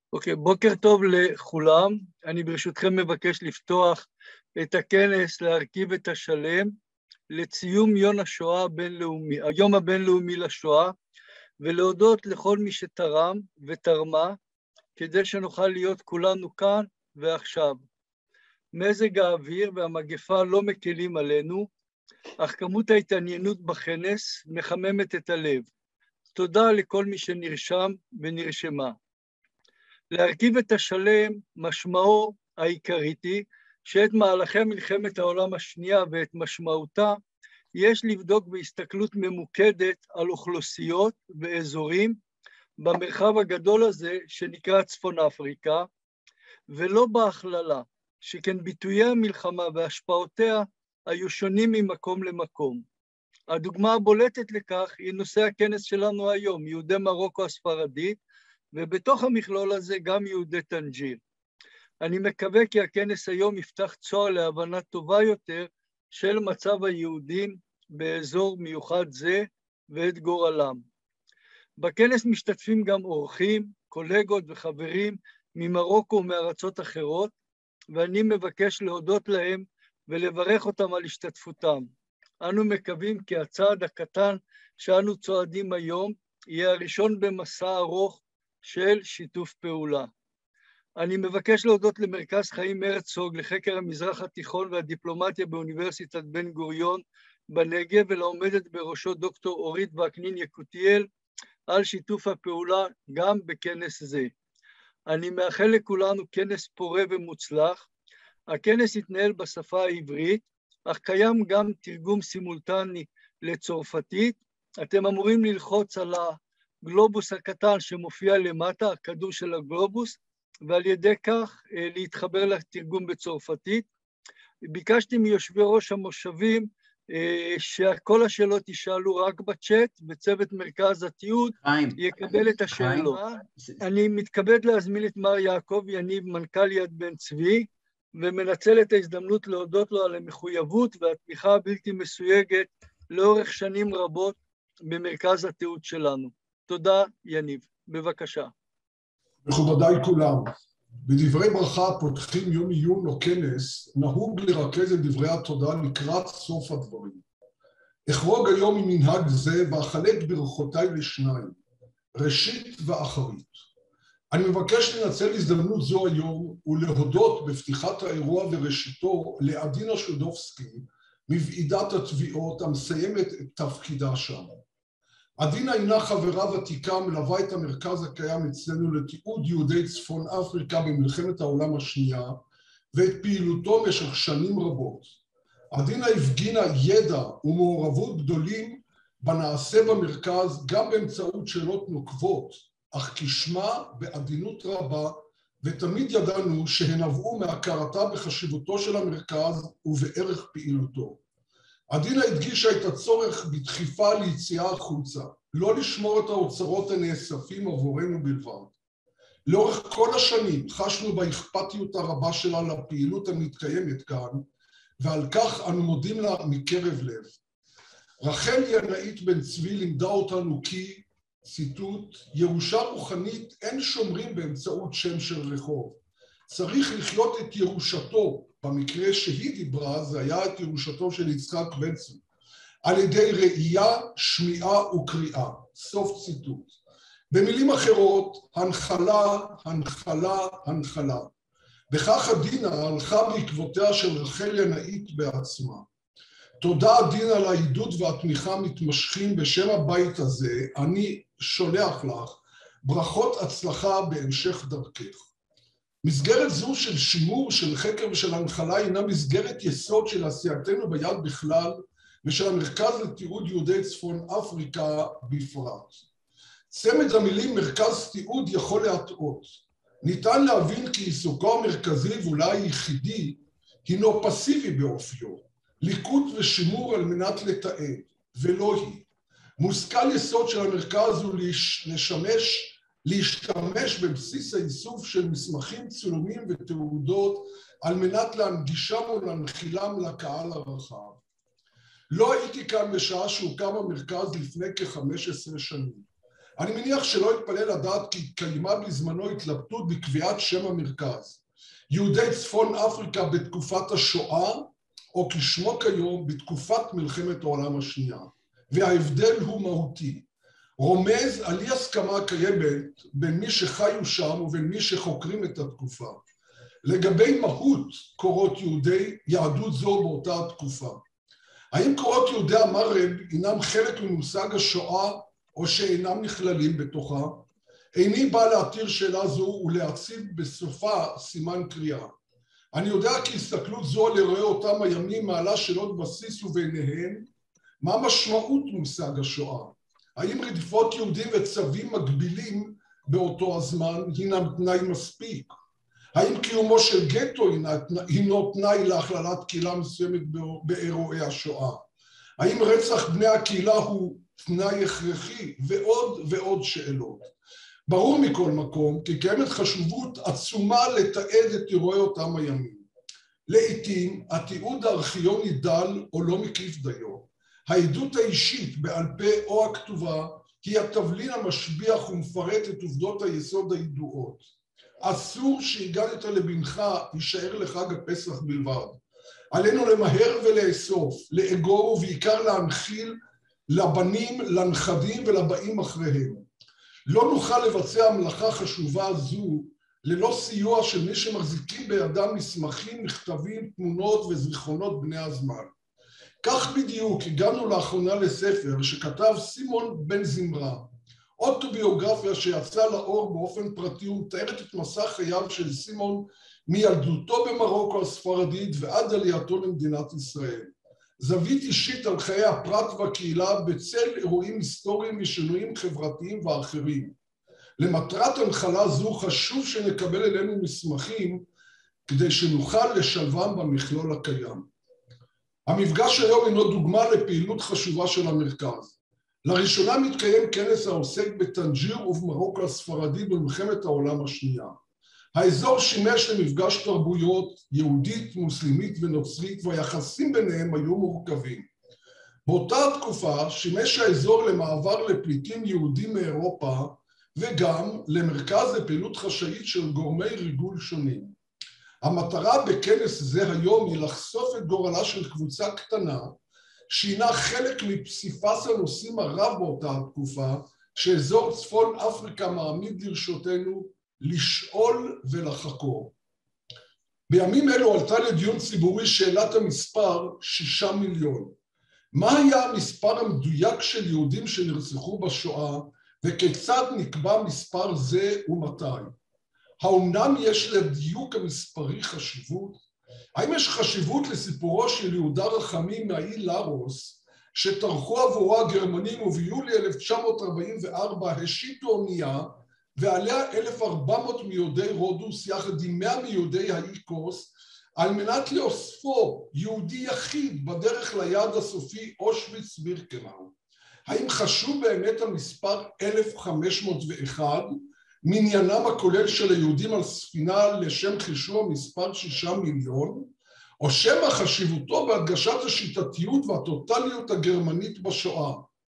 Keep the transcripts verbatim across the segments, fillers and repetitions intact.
אוקיי, בוקר טוב לכולם. אני ברשותכם מבקש לפתוח את הכנס להרכיב את השלם לציום יום השואה הבינלאומי, היום הבינלאומי לשואה, ולהודות לכל מי שתרם ותרמה, כדי שנוכל להיות כולנו כאן ועכשיו. מזג האוויר והמגפה לא מקלים עלינו, אך כמות ההתעניינות בכנס מחממת את הלב. תודה לכל מי שנרשם ונרשמה. להרכיב את השלם משמעו העיקרית היא שאת מהלכי מלחמת העולם השנייה ואת משמעותה יש לבדוק בהסתכלות ממוקדת על אוכלוסיות ואזורים במרחב הגדול הזה שנקרא צפון אפריקה, ולא בהכללה, שכן ביטויי המלחמה והשפעותיה היו שונים ממקום למקום. הדוגמה הבולטת לכך היא נושא הכנס שלנו היום, יהודי מרוקו הספרדית, ובתוך המכלול הזה גם יהודי טנג'יר. אני מקווה כי הכנס היום יפתח צוהר להבנה טובה יותר של מצב היהודים באזור מיוחד זה ואת גורלם. בכנס משתתפים גם אורחים, קולגות וחברים ממרוקו ומארצות אחרות, ואני מבקש להודות להם ולברך אותם על השתתפותם. אנו מקווים כי הצעד הקטן שאנו צועדים היום יהיה הראשון במסע ארוך של שיתוף פעולה. אני מבקש להודות למרכז חיים הרצוג לחקר המזרח התיכון והדיפלומטיה באוניברסיטת בן גוריון בנגב, ולעומדת בראשו דוקטור אורית וקנין יקותיאל על שיתוף הפעולה גם בכנס זה. אני מאחל לכולנו כנס פורה ומוצלח. הכנס יתנהל בשפה העברית, אך קיים גם תרגום סימולטני לצרפתית. אתם אמורים ללחוץ על הגלובוס הקטן שמופיע למטה, הכדור של הגלובוס, ועל ידי כך להתחבר לתרגום בצרפתית. ביקשתי מיושבי ראש המושבים שכל השאלות ישאלו רק בצ'אט, וצוות מרכז התיעוד יקבל את השאלות. אני מתכבד להזמין את מר יעקב יניב, מנכ"ל יד בן צבי, ומנצל את ההזדמנות להודות לו על המחויבות והתמיכה הבלתי מסויגת לאורך שנים רבות במרכז התיעוד שלנו. תודה, יניב. בבקשה. מכובדיי כולם, בדברי ברכה פותחים יום עיון או כנס, נהוג לרכז את דברי התודה לקראת סוף הדברים. אחרוג היום ממנהג זה ואחלק ברכותיי לשניים, ראשית ואחרית. אני מבקש לנצל הזדמנות זו היום ולהודות בפתיחת האירוע וראשיתו לעדינה שודובסקי, מוועידת התביעות המסיימת את תפקידה שם. עדינה אינה חברה ותיקה, מלווה את המרכז הקיים אצלנו לתיעוד יהודי צפון אפריקה במלחמת העולם השנייה ואת פעילותו במשך שנים רבות. עדינה הפגינה ידע ומעורבות גדולים בנעשה במרכז גם באמצעות שאלות נוקבות, אך כשמה בעדינות רבה, ותמיד ידענו שהן נבעו מהכרתה בחשיבותו של המרכז ובערך פעילותו. עדינה הדגישה את הצורך בדחיפה ליציאה החוצה, לא לשמור את האוצרות הנאספים עבורנו בלבד. לאורך כל השנים חשנו באכפתיות הרבה שלה לפעילות המתקיימת כאן, ועל כך אנו מודים לה מקרב לב. רחל ינאית בן צבי לימדה אותנו כי, ציטוט, ירושה רוחנית אין שומרים באמצעות שם של רחוב. צריך לחיות את ירושתו, במקרה שהיא דיברה, זה היה את ירושתו של יצחק בן צבי, על ידי ראייה, שמיעה וקריאה. סוף ציטוט. במילים אחרות, הנחלה, הנחלה, הנחלה. בכך עדינה הלכה בעקבותיה של רחל ינאית בעצמה. תודה עדינה על העידוד והתמיכה המתמשכים בשם הבית הזה, אני שולח לך ברכות הצלחה בהמשך דרכך. מסגרת זו של שימור, של חקר ושל הנחלה אינה מסגרת יסוד של עשייתנו ביד בכלל ושל המרכז לתיעוד יהודי צפון אפריקה בפרט. צמד המילים מרכז תיעוד יכול להטעות. ניתן להבין כי עיסוקו המרכזי ואולי היחידי הינו פסיבי באופיו, ליקוט ושימור על מנת לתעד, ולא היא. מושכל יסוד של המרכז הוא לשמש להשתמש בבסיס האיסוף של מסמכים, צילומים ותעודות על מנת להנגישם ולהנחילם לקהל הרחב. לא הייתי כאן בשעה שהוקם המרכז לפני כ-חמש עשרה שנים. אני מניח שלא יתפלא לדעת כי התקיימה בזמנו התלבטות בקביעת שם המרכז. יהודי צפון אפריקה בתקופת השואה, או כשמו כיום בתקופת מלחמת העולם השנייה. וההבדל הוא מהותי. רומז על אי הסכמה קיימת בין מי שחיו שם ובין מי שחוקרים את התקופה. לגבי מהות קורות יהודי יהדות זו באותה התקופה. האם קורות יהודי המרב אינם חלק ממושג השואה או שאינם נכללים בתוכה? איני בא להתיר שאלה זו ולהציב בסופה סימן קריאה. אני יודע כי הסתכלות זו על אירועי אותם הימים מעלה שאלות בסיס וביניהן, מה משמעות מושג השואה? האם רדיפות יהודים וצווים מקבילים באותו הזמן הינם תנאי מספיק? האם קיומו של גטו הינו תנאי להכללת קהילה מסוימת באירועי השואה? האם רצח בני הקהילה הוא תנאי הכרחי? ועוד ועוד שאלות. ברור מכל מקום כי קיימת חשיבות עצומה לתעד את אירועי אותם הימים. לעתים התיעוד הארכיוני דל או לא מקיף דיו. העדות האישית בעל פה או הכתובה היא התבלין המשביח ומפרט את עובדות היסוד הידועות. אסור שהגדת לבנך יישאר לחג הפסח בלבד. עלינו למהר ולאסוף, לאגור ובעיקר להנחיל לבנים, לנכדים ולבאים אחריהם. לא נוכל לבצע מלאכה חשובה זו ללא סיוע של מי שמחזיקים בידם מסמכים, מכתבים, תמונות וזיכרונות בני הזמן. כך בדיוק הגענו לאחרונה לספר שכתב סימון בן זמרה, אוטוביוגרפיה שיצאה לאור באופן פרטי ומתארת את מסע חייו של סימון מילדותו במרוקו הספרדית ועד עלייתו למדינת ישראל. זווית אישית על חיי הפרט והקהילה בצל אירועים היסטוריים ושינויים חברתיים ואחרים. למטרת הנחלה זו חשוב שנקבל אלינו מסמכים כדי שנוכל לשלבם במכלול הקיים. המפגש היום אינו דוגמה לפעילות חשובה של המרכז. לראשונה מתקיים כנס העוסק בטנג'יר ובמרוקו הספרדית במלחמת העולם השנייה. האזור שימש למפגש תרבויות יהודית, מוסלמית ונוצרית והיחסים ביניהם היו מורכבים. באותה תקופה שימש האזור למעבר לפליטים יהודים מאירופה וגם למרכז לפעילות חשאית של גורמי ריגול שונים. המטרה בכנס זה היום היא לחשוף את גורלה של קבוצה קטנה שהינה חלק מפסיפס הנושאים הרב באותה התקופה שאזור צפון אפריקה מעמיד לרשותנו לשאול ולחקור. בימים אלו עלתה לדיון ציבורי שאלת המספר שישה מיליון. מה היה המספר המדויק של יהודים שנרצחו בשואה וכיצד נקבע מספר זה ומתי? האומנם יש לדיוק המספרי חשיבות? האם יש חשיבות לסיפורו של יהודה רחמים מהאי לארוס שטרחו עבורו הגרמנים וביולי אלף תשע מאות ארבעים וארבע השיטו אונייה ועליה אלף וארבע מאות מיהודי רודוס יחד עם מאה מיהודי האי קוס על מנת לאוספו יהודי יחיד בדרך ליעד הסופי אושוויץ בירקנאו? האם חשוב באמת המספר אלף וחמש מאות ואחת מניינם הכולל של היהודים על ספינה לשם חישוב המספר שישה מיליון, או שמא חשיבותו בהדגשת השיטתיות והטוטליות הגרמנית בשואה,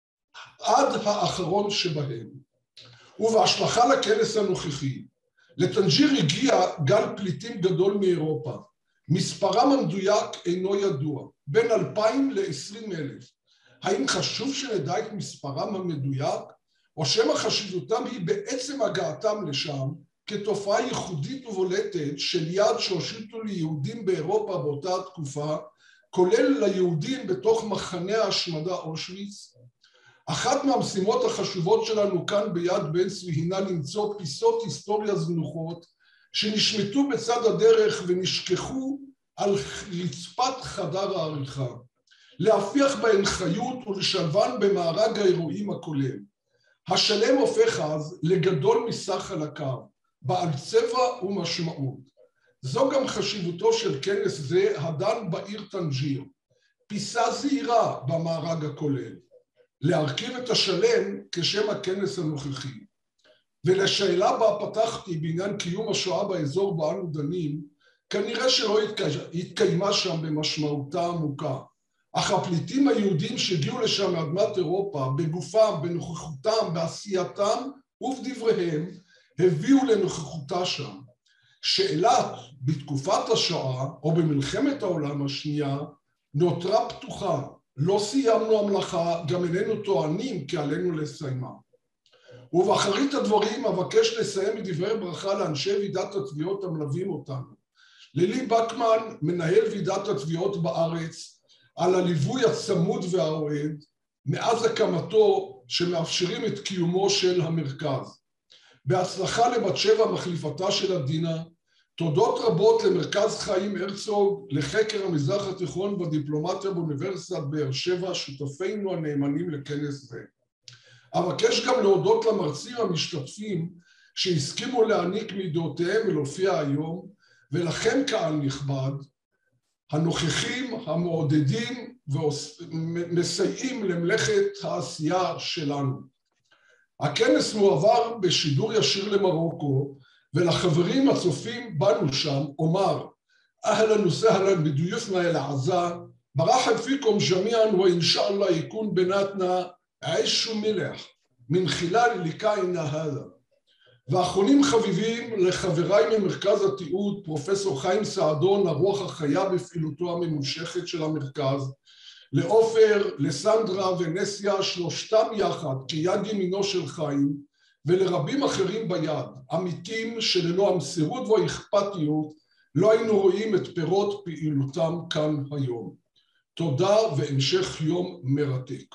עד האחרון שבהם. ובהשלכה לכנס הנוכחי, לטנג'יר הגיע גל פליטים גדול מאירופה. מספרם המדויק אינו ידוע, בין אלפיים לעשרים אלף. האם חשוב שנדע את מספרם המדויק, או שמא חשיבותם היא בעצם הגעתם לשם כתופעה ייחודית ובולטת של יד שהושיטו ליהודים באירופה באותה התקופה, כולל ליהודים בתוך מחנה ההשמדה אושוויץ? אחת מהמשימות החשובות שלנו כאן ביד בן צבי הינה למצוא פיסות היסטוריה זנוחות שנשמטו בצד הדרך ונשכחו על רצפת חדר העריכה, להפיח בהן חיות ולשלבן במארג האירועים הכולל. השלם הופך אז לגדול מסך חלקיו, בעל צבע ומשמעות. זו גם חשיבותו של כנס זה הדן בעיר טנג'יר, פיסה זהירה במארג הכולל, להרכיב את השלם כשם הכנס הנוכחי. ולשאלה בה פתחתי בעניין קיום השואה באזור בו אנו דנים, כנראה שלא התקיימה שם במשמעותה עמוקה. אך הפליטים היהודים שהגיעו לשם מאדמת אירופה, בגופם, בנוכחותם, בעשייתם ובדבריהם, הביאו לנוכחותה שם. שאלת בתקופת השואה או במלחמת העולם השנייה נותרה פתוחה. לא סיימנו המלאכה, גם איננו טוענים כי עלינו לסיימה. ובאחרית הדברים אבקש לסיים מדברי ברכה לאנשי ועידת התביעות המלווים אותנו. לילי בקמן, מנהל ועידת התביעות בארץ, על הליווי הצמוד והאוהד, מאז הקמתו שמאפשרים את קיומו של המרכז. בהצלחה לבת שבע מחליפתה של עדינה, תודות רבות למרכז חיים הרצוג, לחקר המזרח התיכון והדיפלומטיה באוניברסיטת באר שבע, שותפינו הנאמנים לכנס זה. אבקש גם להודות למרצים המשתתפים שהסכימו להעניק מידעותיהם ולהופיע היום, ולכם קהל נכבד, הנוכחים, המעודדים ומסייעים למלאכת העשייה שלנו. הכנס מועבר בשידור ישיר למרוקו, ולחברים הצופים בנו שם אומר, אהלן וסהלן בדיופנה אל עזה, ברחב פיקום ג'מיען ואינשאללה יקון בינתנה עיש ומלח מן חילל ליקאינה הלאה. ואחרונים חביבים לחבריי ממרכז התיעוד, פרופסור חיים סעדון, הרוח החיה בפעילותו הממושכת של המרכז, לעופר, לסנדרה ונסיה, שלושתם יחד כיד ימינו של חיים, ולרבים אחרים ביד, עמיתים שללא המסירות והאכפתיות, לא היינו רואים את פירות פעילותם כאן היום. תודה והמשך יום מרתק.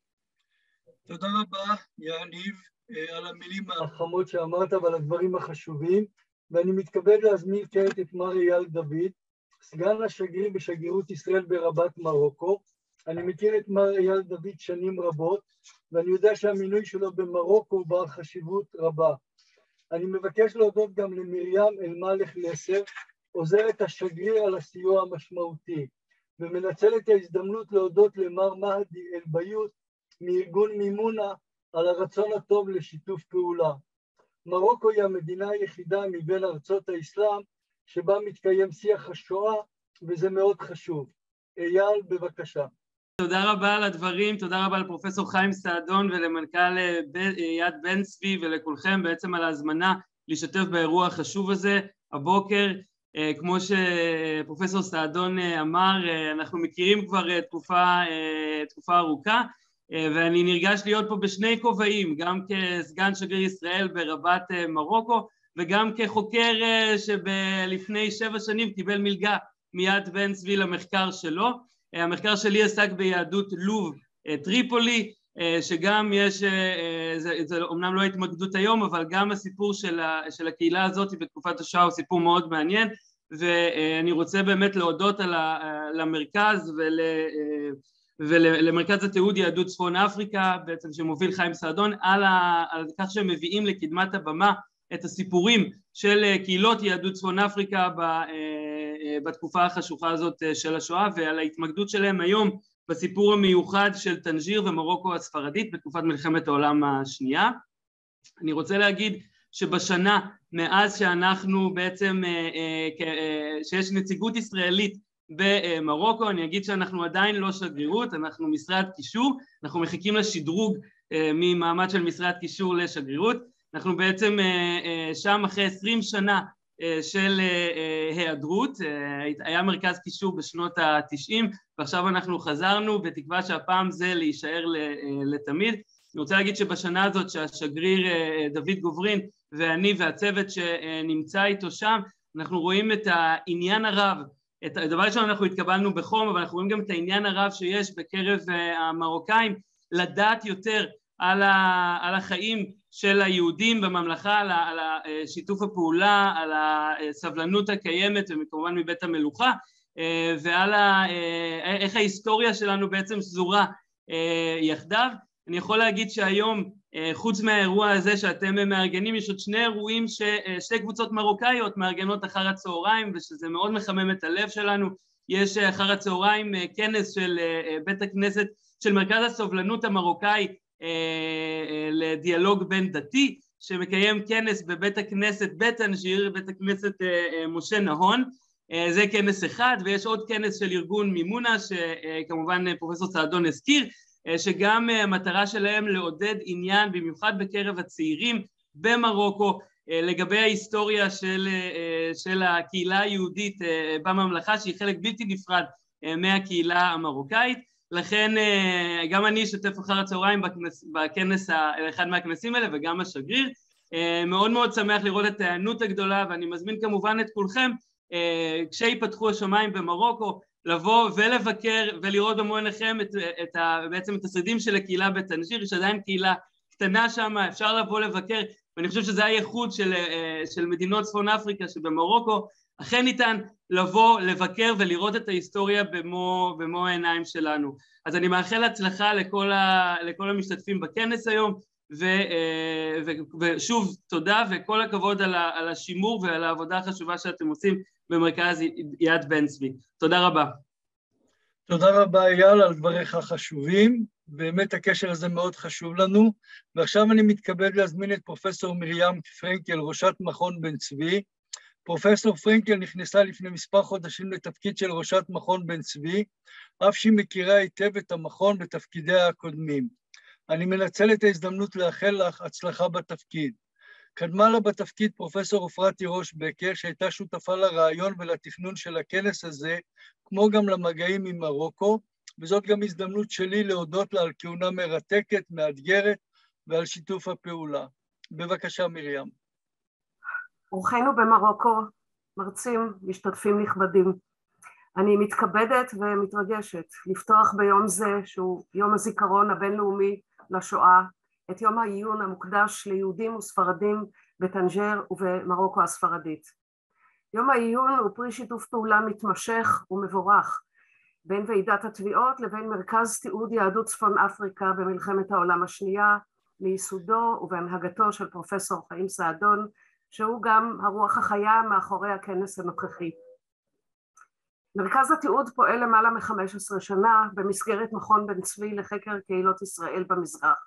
תודה רבה, יניב, על המילים החמות שאמרת ועל הדברים החשובים, ואני מתכבד להזמין כעת את מר אייל דוד, סגן השגריר בשגרירות ישראל ברבת מרוקו. אני מכיר את מר אייל דוד שנים רבות, ואני יודע שהמינוי שלו במרוקו הוא בעל חשיבות רבה. אני מבקש להודות גם למרים אלמלך לסר, עוזרת השגריר, על הסיוע המשמעותי, ומנצל את ההזדמנות להודות למר מהדי אלביוט מארגון מימונה על הרצון הטוב לשיתוף פעולה. מרוקו היא המדינה היחידה מבין ארצות האסלאם שבה מתקיים שיח השואה, וזה מאוד חשוב. אייל, בבקשה. תודה רבה על הדברים, תודה רבה לפרופסור חיים סעדון ולמנכ"ל יד בן צבי ולכולכם בעצם על ההזמנה להשתתף באירוע החשוב הזה. הבוקר, כמו שפרופסור סעדון אמר, אנחנו מכירים כבר תקופה, תקופה ארוכה, ואני נרגש להיות פה בשני כובעים, גם כסגן שגריר ישראל ברבת מרוקו, וגם כחוקר שלפני שבע שנים קיבל מלגה מיד בן צבי למחקר שלו. המחקר שלי עסק ביהדות לוב טריפולי, שגם יש, זה, זה אומנם לא התמקדות היום, אבל גם הסיפור של, ה, של הקהילה הזאת בתקופת השואה הוא סיפור מאוד מעניין, ואני רוצה באמת להודות על ה, למרכז ול, ולמרכז התיעוד יהדות צפון אפריקה, בעצם שמוביל חיים סעדון, על, ה, על כך שהם מביאים לקדמת הבמה את הסיפורים של קהילות יהדות צפון אפריקה בתקופה החשוכה הזאת של השואה, ועל ההתמקדות שלהם היום בסיפור המיוחד של טנג'יר ומרוקו הספרדית בתקופת מלחמת העולם השנייה. אני רוצה להגיד שבשנה מאז שאנחנו בעצם, שיש נציגות ישראלית במרוקו, אני אגיד שאנחנו עדיין לא שגרירות, אנחנו משרד קישור, אנחנו מחכים לשדרוג ממעמד של משרד קישור לשגרירות, אנחנו בעצם שם אחרי עשרים שנה של היעדרות, היה מרכז קישור בשנות ה-תשעים, ועכשיו אנחנו חזרנו בתקווה שהפעם זה להישאר לתמיד. אני רוצה להגיד שבשנה הזאת שהשגריר דוד גוברין ואני והצוות שנמצא איתו שם, אנחנו רואים את העניין הרב, את הדבר ראשון אנחנו התקבלנו בחום, אבל אנחנו רואים גם את העניין הרב שיש בקרב המרוקאים, לדעת יותר על, ה, על החיים של היהודים בממלכה, על, ה, על שיתוף הפעולה, על הסבלנות הקיימת, וכמובן מבית המלוכה, ועל ה, איך ההיסטוריה שלנו בעצם שזורה יחדיו. אני יכול להגיד שהיום, חוץ מהאירוע הזה שאתם מארגנים, יש עוד שני אירועים ששתי קבוצות מרוקאיות מארגנות אחר הצהריים, ושזה מאוד מחמם את הלב שלנו. יש אחר הצהריים כנס של בית הכנסת, של מרכז הסובלנות המרוקאי לדיאלוג בין דתי, שמקיים כנס בבית הכנסת בטנג'יר, בית הכנסת משה נהון, זה כנס אחד, ויש עוד כנס של ארגון מימונה, שכמובן פרופסור סעדון הזכיר, שגם המטרה שלהם לעודד עניין, במיוחד בקרב הצעירים במרוקו, לגבי ההיסטוריה של, של הקהילה היהודית בממלכה, שהיא חלק בלתי נפרד מהקהילה המרוקאית. לכן גם אני אשתתף אחר הצהריים בכנס, בכנס, אחד מהכנסים האלה, וגם השגריר. מאוד מאוד שמח לראות את הענות הגדולה, ואני מזמין כמובן את כולכם, כשיפתחו השמיים במרוקו, לבוא ולבקר ולראות במו עיניכם את, את ה, בעצם את השרידים של הקהילה בטנג'יר. יש עדיין קהילה קטנה שם, אפשר לבוא לבקר, ואני חושב שזה הייחוד של, של מדינות צפון אפריקה שבמרוקו, אכן ניתן לבוא, לבקר ולראות את ההיסטוריה במו, במו העיניים שלנו. אז אני מאחל הצלחה לכל, ה, לכל המשתתפים בכנס היום, ו, ו, ושוב תודה וכל הכבוד על, ה, על השימור ועל העבודה החשובה שאתם עושים במרכז יד בן צבי. תודה רבה. תודה רבה אייל על דבריך החשובים, באמת הקשר הזה מאוד חשוב לנו, ועכשיו אני מתכבד להזמין את פרופסור מרים פרנקל, ראשת מכון בן צבי. פרופסור פרנקל נכנסה לפני מספר חודשים לתפקיד של ראשת מכון בן צבי, אף שהיא מכירה היטב את המכון בתפקידיה הקודמים. אני מנצל את ההזדמנות לאחל לך הצלחה בתפקיד. קדמה לה בתפקיד פרופסור אפרתי ראש בקר, שהייתה שותפה לרעיון ולתכנון של הכנס הזה, כמו גם למגעים עם מרוקו, וזאת גם הזדמנות שלי להודות לה על כהונה מרתקת, מאתגרת, ועל שיתוף הפעולה. בבקשה מרים. אורחינו במרוקו, מרצים, משתתפים נכבדים. אני מתכבדת ומתרגשת לפתוח ביום זה, שהוא יום הזיכרון הבינלאומי לשואה, את יום העיון המוקדש ליהודים וספרדים בטנג'ר ובמרוקו הספרדית. יום העיון הוא פרי שיתוף פעולה מתמשך ומבורך בין ועידת התביעות לבין מרכז תיעוד יהדות צפון אפריקה במלחמת העולם השנייה, מייסודו ובהנהגתו של פרופסור חיים סעדון, שהוא גם הרוח החיה מאחורי הכנס הנוכחי. מרכז התיעוד פועל למעלה מ-חמש עשרה שנה במסגרת מכון בן צבי לחקר קהילות ישראל במזרח.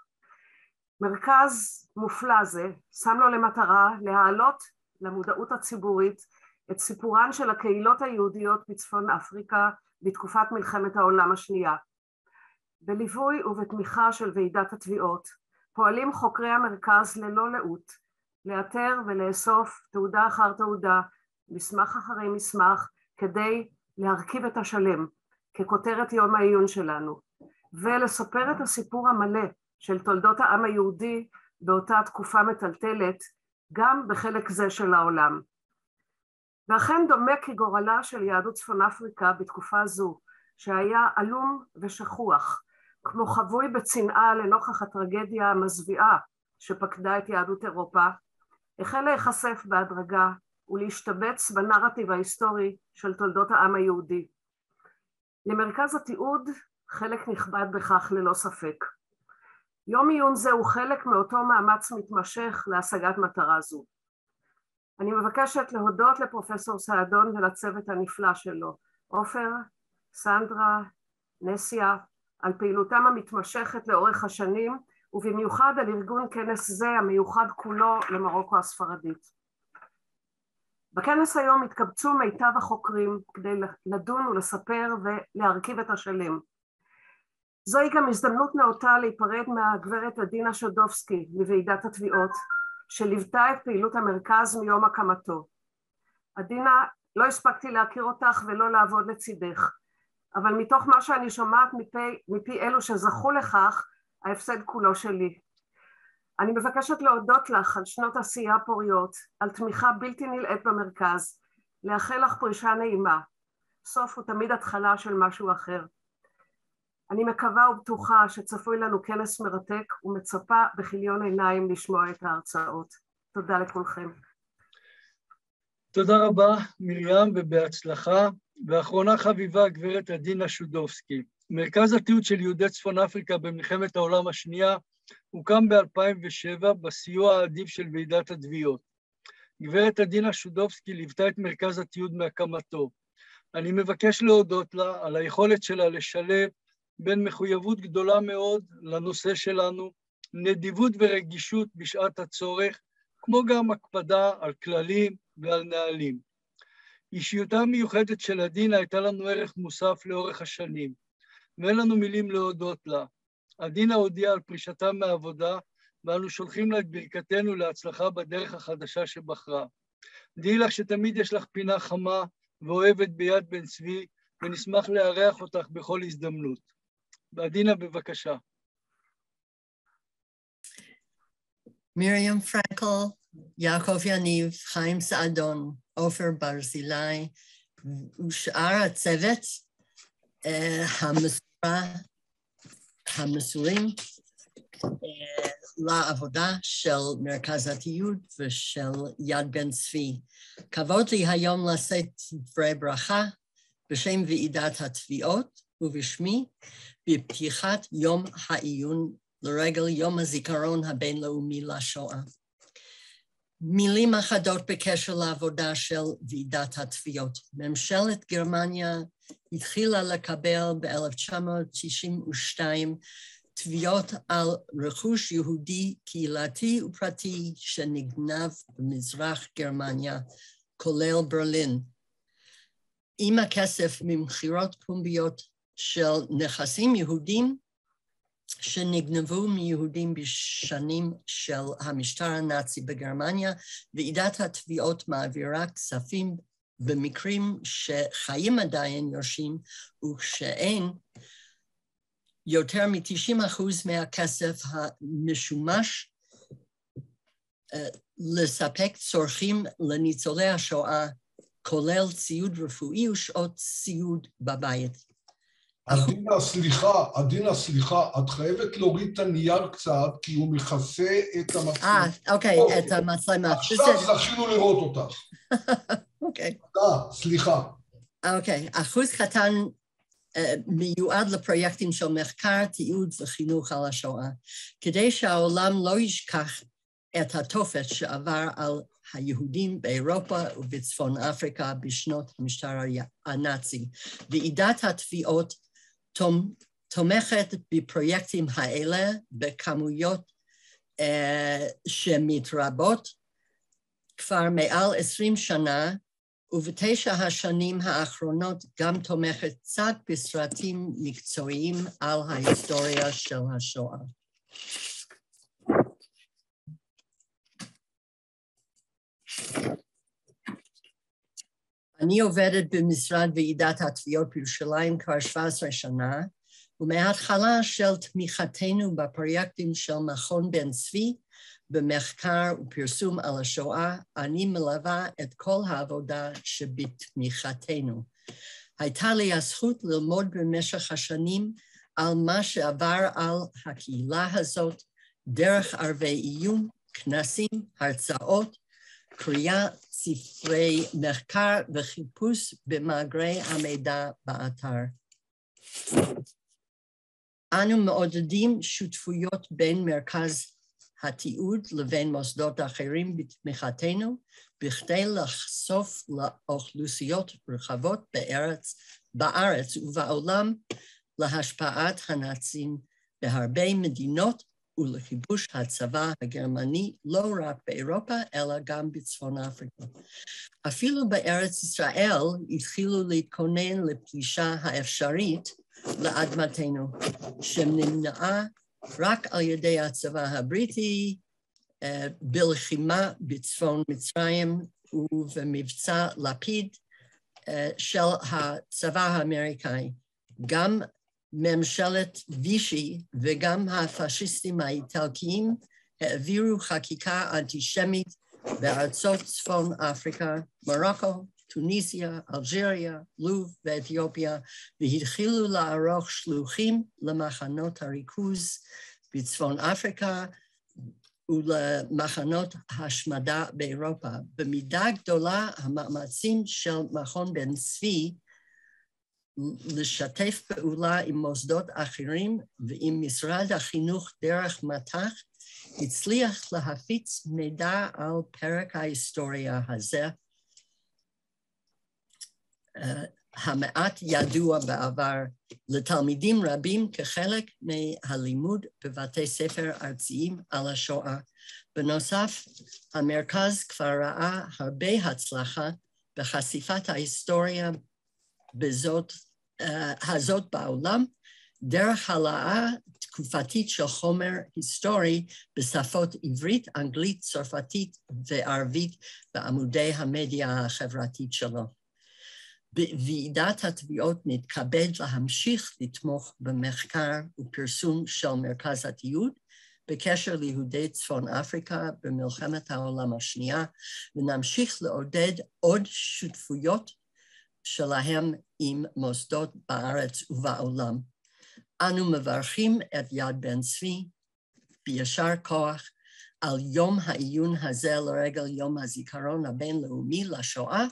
מרכז מופלא זה שם לו למטרה להעלות למודעות הציבורית את סיפורן של הקהילות היהודיות בצפון אפריקה בתקופת מלחמת העולם השנייה. בליווי ובתמיכה של ועידת התביעות פועלים חוקרי המרכז ללא לאות לאתר ולאסוף תעודה אחר תעודה, מסמך אחרי מסמך, כדי להרכיב את השלם ככותרת יום העיון שלנו, ולספר את הסיפור המלא של תולדות העם היהודי באותה תקופה מטלטלת, גם בחלק זה של העולם. ואכן דומה כגורלה של יהדות צפון אפריקה בתקופה זו, שהיה עלום ושכוח, כמו חבוי בצנעה לנוכח הטרגדיה המזוויעה שפקדה את יהדות אירופה, החל להיחשף בהדרגה ולהשתבץ בנרטיב ההיסטורי של תולדות העם היהודי. למרכז התיעוד חלק נכבד בכך ללא ספק. יום עיון זה הוא חלק מאותו מאמץ מתמשך להשגת מטרה זו. אני מבקשת להודות לפרופסור סעדון ולצוות הנפלא שלו, עופר, סנדרה, נסיה, על פעילותם המתמשכת לאורך השנים, ובמיוחד על ארגון כנס זה המיוחד כולו למרוקו הספרדית. בכנס היום התקבצו מיטב החוקרים כדי לדון ולספר ולהרכיב את השלם. זוהי גם הזדמנות נאותה להיפרד מהגברת עדינה שודובסקי מוועידת התביעות, שליוותה את פעילות המרכז מיום הקמתו. עדינה, לא הספקתי להכיר אותך ולא לעבוד לצידך, אבל מתוך מה שאני שומעת מפי, מפי אלו שזכו לכך, ההפסד כולו שלי. אני מבקשת להודות לך על שנות עשייה פוריות, על תמיכה בלתי נלאית במרכז, לאחל לך פרישה נעימה. סוף הוא תמיד התחלה של משהו אחר. אני מקווה ובטוחה שצפוי לנו כנס מרתק ומצפה בכיליון עיניים לשמוע את ההרצאות. תודה לכולכם. תודה רבה מרים ובהצלחה. ואחרונה חביבה גברת עדינה שודובסקי. מרכז התיעוד של יהודי צפון אפריקה במלחמת העולם השנייה הוקם ב-אלפיים ושבע בסיוע האדיב של ועידת התביעות. גברת עדינה שודובסקי ליוותה את מרכז התיעוד מהקמתו. אני מבקש להודות לה על היכולת שלה לשלב בין מחויבות גדולה מאוד לנושא שלנו, נדיבות ורגישות בשעת הצורך, כמו גם הקפדה על כללים ועל נהלים. אישיותה המיוחדת של עדינה הייתה לנו ערך מוסף לאורך השנים, ואין לנו מילים להודות לה. עדינה הודיעה על פרישתה מהעבודה, ואנו שולחים לה את ברכתנו להצלחה בדרך החדשה שבחרה. דעי לך שתמיד יש לך פינה חמה ואוהבת ביד בן צבי, ונשמח לארח אותך בכל הזדמנות. עדינה, בבקשה. מרים פרנקל, יעקב יניב, חיים סעדון, עופר ברזילי, ושאר הצוות המסורה, המסורים לעבודה של מרכז התיעוד ושל יד בן צבי. כבוד לי היום לשאת דברי ברכה בשם ועידת התביעות ובשמי בפתיחת יום העיון לרגל יום הזיכרון הבינלאומי לשואה. מילים אחדות בקשר לעבודה של ועידת התביעות. ממשלת גרמניה התחילה לקבל ב-אלף תשע מאות תשעים ושתיים תביעות על רכוש יהודי קהילתי ופרטי שנגנב במזרח גרמניה, כולל ברלין. עם הכסף ממכירות פומביות של נכסים יהודים שנגנבו מיהודים בשנים של המשטר הנאצי בגרמניה, ועידת התביעות מעבירה כספים במקרים שחיים עדיין יורשים, וכשאין יותר מ-תשעים אחוז מהכסף המשומש לספק צורכים לניצולי השואה, כולל ציוד רפואי ושעות ציוד בבית. עדינה, סליחה, עדינה, סליחה, את חייבת להוריד את הנייר קצת, כי הוא מכסה את המצלמה. אה, אוקיי, את המצלמה. עכשיו זכינו לראות אותך. אוקיי. אה, סליחה. אוקיי, אחוז קטן מיועד לפרויקטים של מחקר, תיעוד וחינוך על השואה, כדי שהעולם לא ישכח את התופת שעבר על היהודים באירופה ובצפון אפריקה בשנות המשטר הנאצי. ועידת התביעות תומכת בפרויקטים האלה בכמויות uh, שמתרבות כבר מעל עשרים שנה, ובתשע השנים האחרונות גם תומכת קצת בסרטים מקצועיים על ההיסטוריה של השואה. אני עובדת במשרד ועידת התביעות בירושלים כבר שבע עשרה שנה, ומההתחלה של תמיכתנו בפרויקטים של מכון בן צבי, במחקר ופרסום על השואה, אני מלווה את כל העבודה שבתמיכתנו. הייתה לי הזכות ללמוד במשך השנים על מה שעבר על הקהילה הזאת, דרך ערבי עיון, כנסים, הרצאות, קריאה, ספרי מחקר וחיפוש במאגרי המידע באתר. אנו מעודדים שותפויות בין מרכז התיעוד לבין מוסדות אחרים בתמיכתנו, בכדי לחשוף לאוכלוסיות רחבות בארץ, בארץ ובעולם להשפעת הנאצים בהרבה מדינות ולכיבוש הצבא הגרמני לא רק באירופה, אלא גם בצפון אפריקה. אפילו בארץ ישראל התחילו להתכונן לפלישה האפשרית לאדמתנו, שנמנעה רק על ידי הצבא הבריטי, בלחימה בצפון מצרים ובמבצע לפיד של הצבא האמריקאי. גם ממשלת וישי וגם הפאשיסטים האיטלקיים העבירו חקיקה אנטישמית בארצות צפון אפריקה, מרוקו, טוניסיה, אלג'יריה, לוב ואתיופיה, והתחילו לערוך שלוחים למחנות הריכוז בצפון אפריקה ולמחנות השמדה באירופה. במידה גדולה המאמצים של מכון בן צבי לשתף פעולה עם מוסדות אחרים ועם משרד החינוך דרך מט"ח, הצליח להפיץ מידע על פרק ההיסטוריה הזה, המעט ידוע בעבר לתלמידים רבים כחלק מהלימוד בבתי ספר ארציים על השואה. בנוסף, המרכז כבר ראה הרבה הצלחה בחשיפת ההיסטוריה בזאת, uh, הזאת בעולם, דרך העלאה תקופתית של חומר היסטורי בשפות עברית, אנגלית, צרפתית וערבית בעמודי המדיה החברתית שלו. בוועידת התביעות נתכבד להמשיך לתמוך במחקר ופרסום של מרכז התיעוד בקשר ליהודי צפון אפריקה במלחמת העולם השנייה, ונמשיך לעודד עוד שותפויות שלהם עם מוסדות בארץ ובעולם. אנו מברכים את יד בן צבי בישר כוח על יום העיון הזה לרגל יום הזיכרון הבינלאומי לשואה,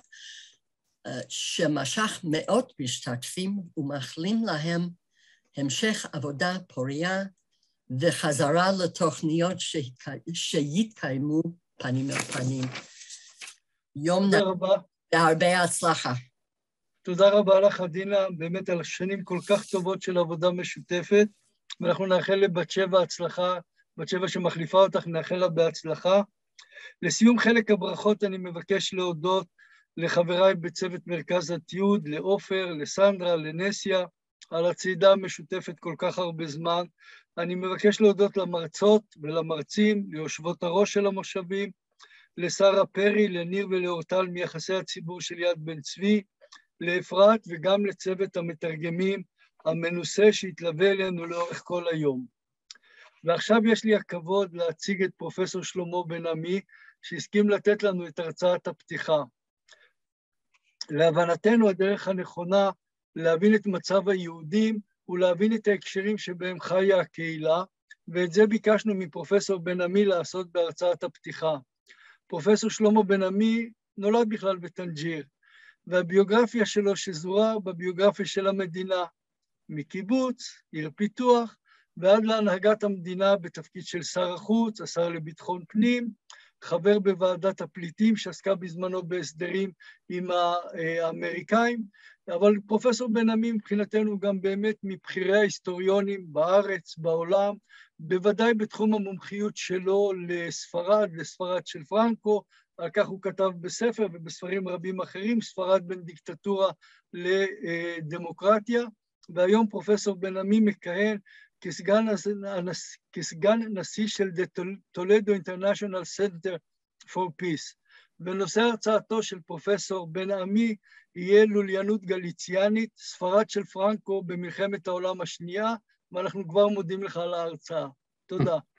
שמשך מאות משתתפים ומאחלים להם המשך עבודה פוריה וחזרה לתוכניות שיתקיימו פנים אל פנים. יום נעים והרבה הצלחה. תודה רבה לך, עדינה, באמת על שנים כל כך טובות של עבודה משותפת, ואנחנו נאחל לבת שבע הצלחה, בת שבע שמחליפה אותך, נאחל לה בהצלחה. לסיום חלק הברכות אני מבקש להודות לחבריי בצוות מרכז התיעוד, לאופר, לסנדרה, לנסיה, על הצעידה המשותפת כל כך הרבה זמן. אני מבקש להודות למרצות ולמרצים, ליושבות הראש של המושבים, לשרה פרי, לניר ולאורטל מיחסי הציבור של יד בן צבי, לאפרת וגם לצוות המתרגמים המנוסה שהתלווה אלינו לאורך כל היום. ועכשיו יש לי הכבוד להציג את פרופסור שלמה בן עמי, שהסכים לתת לנו את הרצאת הפתיחה. להבנתנו הדרך הנכונה להבין את מצב היהודים ולהבין את ההקשרים שבהם חיה הקהילה, ואת זה ביקשנו מפרופסור בן עמי לעשות בהרצאת הפתיחה. פרופסור שלמה בן עמי נולד בכלל בטנג'יר, והביוגרפיה שלו שזורה בביוגרפיה של המדינה, מקיבוץ, עיר פיתוח, ועד להנהגת המדינה בתפקיד של שר החוץ, השר לביטחון פנים, חבר בוועדת הפליטים שעסקה בזמנו בהסדרים עם האמריקאים, אבל פרופסור בן עמי מבחינתנו גם באמת מבחירי ההיסטוריונים בארץ, בעולם, בוודאי בתחום המומחיות שלו לספרד, לספרד של פרנקו, על כך הוא כתב בספר ובספרים רבים אחרים, ספרד בין דיקטטורה לדמוקרטיה, והיום פרופסור בן עמי מכהן כסגן, כסגן נשיא של טולדו International Center for Peace. בנושא הרצאתו של פרופסור בן עמי יהיה לוליינות גליציאנית, ספרד של פרנקו במלחמת העולם השנייה, ואנחנו כבר מודים לך על ההרצאה. תודה.